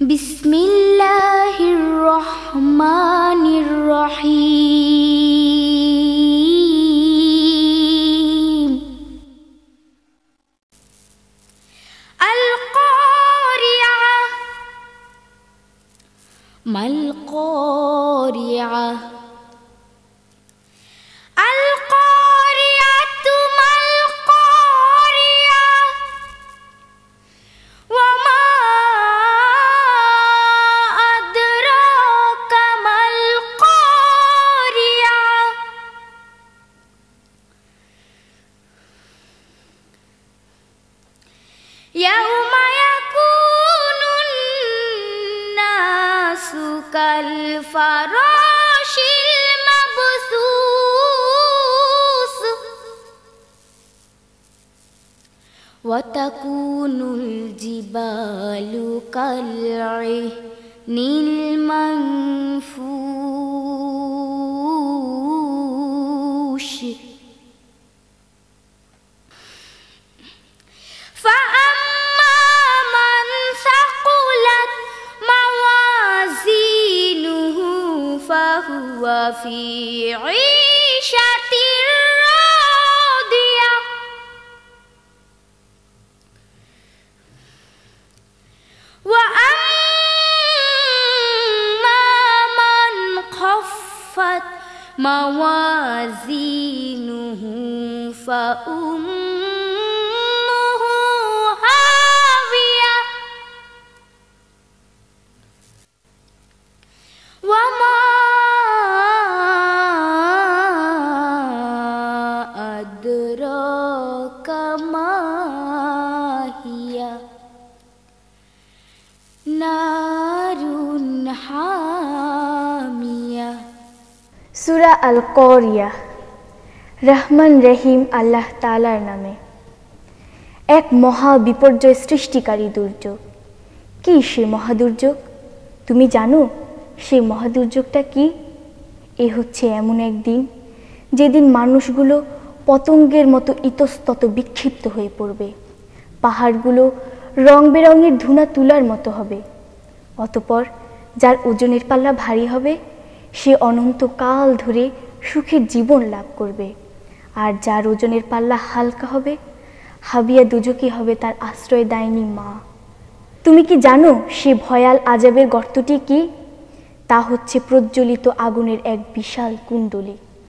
বিসমিল্লাহির-রহমানির-রহিম। আল-কারিআহ মাল-কারিআহ আল-কারিআতু মাল-কারিআহ ওয়া মা আদরাকা মাল-কারিআহ। ইয়াউমা ইয়াকুনুন নাসু কাল-ফারাশিল মাবসুস ওয়া তাকুনুল জিবালু কাল-ইহনিল মানফুশ। فأما من ثقلت موازينه فهو في عيشة راضية وأما من خفت موازينه فأمه هاوية وما أدراك ما هي نار حامية। সূরা আল-কারিআহ। রহমান রহিম আল্লাহ তাআলার নামে। এক মহা বিপর্যয় সৃষ্টিকারী দুর্যোগ। কি সে মহাদুর্যোগ? তুমি জানো সেই মহাদুর্যোগটা কি? এ হচ্ছে এমন একদিন যেদিন মানুষগুলো পতঙ্গের মতো ইতস্তত বিক্ষিপ্ত হয়ে পড়বে। পাহাড়গুলো রং বেরঙের ধুনা তুলার মতো হবে। অতঃপর যার ওজনের পাল্লা ভারী হবে সে অনন্তকাল ধরে সুখের জীবন লাভ করবে, আর যার ওজনের পাল্লা হালকা হবে হাবিয়া দুজকি হবে তার আশ্রয়দায়িনী মা। তুমি কি জানো সে ভয়াল আযাবের গর্তটি কি? তা হচ্ছে প্রজ্বলিত আগুনের এক বিশাল কুণ্ডলী।